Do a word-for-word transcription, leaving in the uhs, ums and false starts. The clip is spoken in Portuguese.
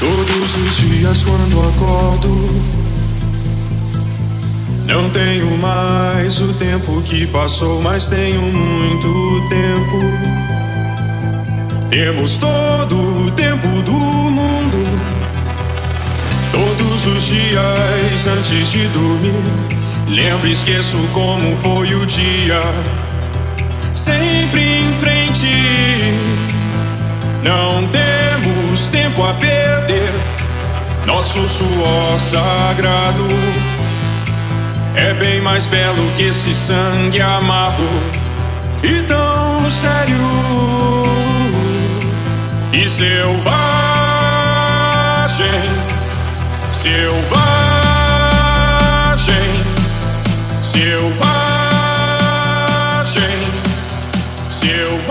Todos os dias quando acordo, não tenho mais o tempo que passou, mas tenho muito tempo. Temos todo o tempo do mundo. Todos os dias antes de dormir, lembro e esqueço como foi o dia. Sempre em frente, não temos tempo a perder. Nosso suor sagrado é bem mais belo que esse sangue amargo e tão sério e selvagem, selvagem, selvagem, selvagem.